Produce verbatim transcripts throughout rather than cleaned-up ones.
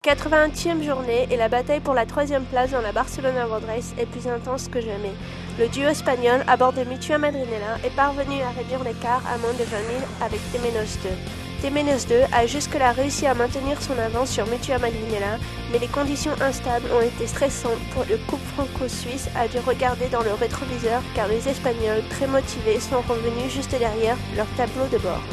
quatre-vingtième journée et la bataille pour la troisième place dans la Barcelona World Race est plus intense que jamais. Le duo espagnol à bord de Mitua Madrinella est parvenu à réduire l'écart à moins de vingt mille avec T deux. T deux a jusque-là réussi à maintenir son avance sur Mitua Madrinella, mais les conditions instables ont été stressantes pour le couple franco-suisse a dû regarder dans le rétroviseur car les Espagnols, très motivés, sont revenus juste derrière leur tableau de bord.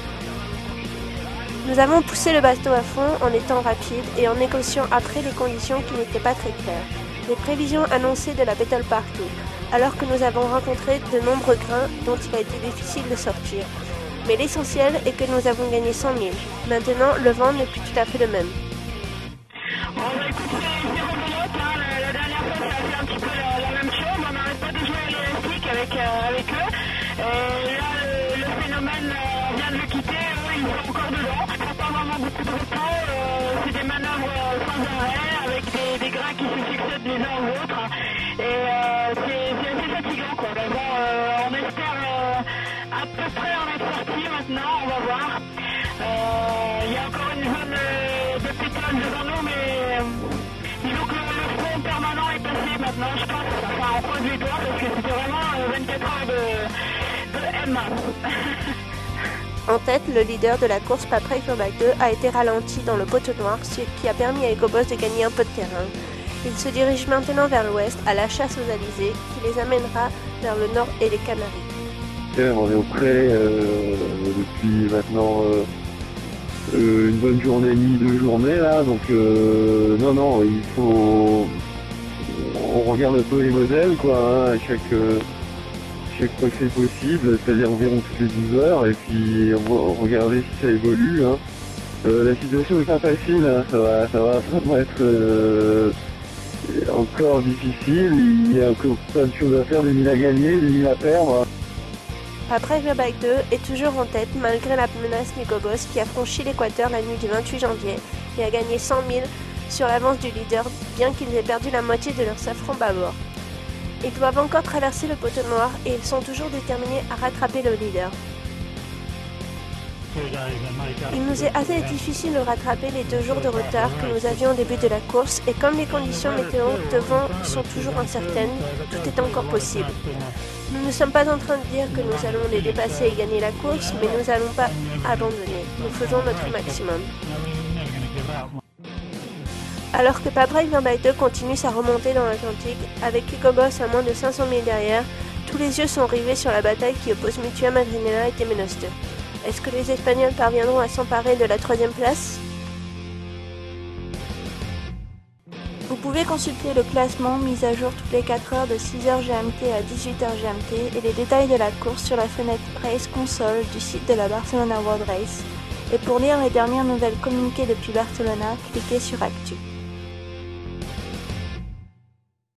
Nous avons poussé le bateau à fond en étant rapides et en négociant après les conditions qui n'étaient pas très claires. Les prévisions annonçaient de la pétole partout, alors que nous avons rencontré de nombreux grains dont il a été difficile de sortir. Mais l'essentiel est que nous avons gagné cent mille. Maintenant, le vent n'est plus tout à fait le même. On va écouter les rebelotes, hein. la, la dernière fois ça a fait un petit peu la, la même chose, on n'arrête pas de jouer à l'élastique avec, euh, avec eux. Et là le, le phénomène euh, vient de le quitter, eux ils sont encore dedans. Il n'y a pas vraiment beaucoup de repos, euh, c'est des manœuvres euh, sans arrêt avec des, des grains qui se succèdent les uns aux autres. Et euh, c'est assez fatigant quoi. Mais bon, euh, on espère euh, à peu près en être sorti maintenant, on va voir. Il euh, y a encore une zone euh, de pétale devant nous, mais euh, disons que le, le front permanent est passé maintenant, je pense. Enfin, on croise les doigts parce que c'était vraiment euh, vingt-quatre heures de, de M. En tête, le leader de la course Paprec deux a été ralenti dans le poteau noir, ce qui a permis à Ecobos de gagner un peu de terrain. Il se dirige maintenant vers l'ouest, à la chasse aux alizés, qui les amènera vers le nord et les Canaries. On est au pré euh, depuis maintenant euh, euh, une bonne journée et demie, deux journées là, donc euh, non non, il faut, on regarde un peu les modèles quoi, hein, à chaque euh, chaque fois que c'est possible, c'est-à-dire environ toutes les douze heures, et puis on va regarder si ça évolue. Hein. Euh, la situation est pas facile, hein, ça va, ça va vraiment être euh, encore difficile. Il y a encore plein de choses à faire, des milles à gagner, des milles à perdre. Paprec deux est toujours en tête malgré la menace d'Ecobos qui a franchi l'équateur la nuit du vingt-huit janvier et a gagné cent mille sur l'avance du leader, bien qu'ils aient perdu la moitié de leur safran bâbord. Ils doivent encore traverser le poteau noir et ils sont toujours déterminés à rattraper le leader. Il nous est assez difficile de rattraper les deux jours de retard que nous avions au début de la course et comme les conditions météo de vent sont toujours incertaines, tout est encore possible. Nous ne sommes pas en train de dire que nous allons les dépasser et gagner la course, mais nous n'allons pas abandonner. Nous faisons notre maximum. Alors que Paprec deux continue sa remontée dans l'Atlantique, avec Ecobos à moins de cinq cents milles derrière, tous les yeux sont rivés sur la bataille qui oppose Mitua Madrinella et T deux. Est-ce que les Espagnols parviendront à s'emparer de la troisième place? Vous pouvez consulter le classement mis à jour toutes les quatre heures de six heures G M T à dix-huit heures G M T et les détails de la course sur la fenêtre Race Console du site de la Barcelona World Race. Et pour lire les dernières nouvelles communiquées depuis Barcelona, cliquez sur Actu.